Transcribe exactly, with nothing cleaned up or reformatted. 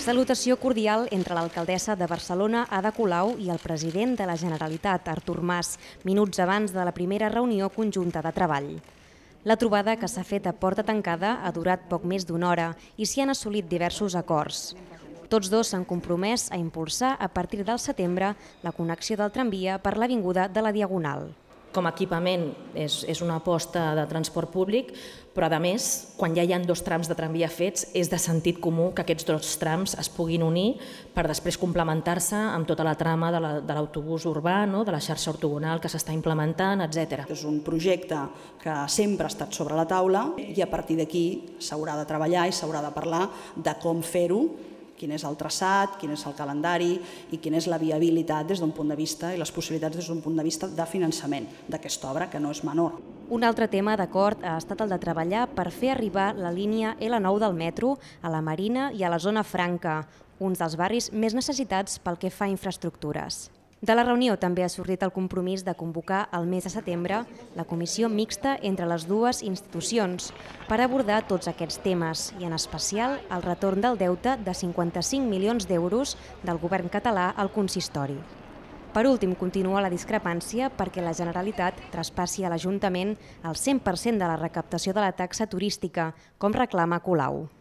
Salutació cordial entre l'alcaldessa de Barcelona, Ada Colau, i el president de la Generalitat, Artur Mas, minuts abans de la primera reunió conjunta de treball. La trobada, que s'ha fet a porta tancada, ha durat poc més d'una hora i s'hi han assolit diversos acords. Tots dos s'han compromès a impulsar a partir del setembre la connexió del tramvia per l'Avinguda de la Diagonal. Com a equipament és, és una aposta de transport públic, però a més, quan ja hi ha dos trams de tramvia fets, és de sentit comú que aquests dos trams es puguin unir per després complementar-se amb tota la trama de l'autobús urbà, no? De la xarxa ortogonal que s'està implementant, etcètera. És un projecte que sempre ha estat sobre la taula i a partir d'aquí s'haurà de treballar i s'haurà de parlar de com fer-ho, quin és el traçat, quin és el calendari i quina és la viabilitat des d'un punt de vista i les possibilitats des d'un punt de vista de finançament d'aquesta obra, que no és menor. Un altre tema d'acord ha estat el de treballar per fer arribar la línia L nou del metro a la Marina i a la Zona Franca, uns dels barris més necessitats pel que fa a infraestructures. De la reunió també ha sortit el compromís de convocar al mes de setembre la comissió mixta entre les dues institucions per abordar tots aquests temes i, en especial, el retorn del deute de cinquanta-cinc milions d'euros del govern català al consistori. Per últim, continua la discrepància perquè la Generalitat traspassi a l'Ajuntament el cent per cent de la recaptació de la taxa turística, com reclama Colau.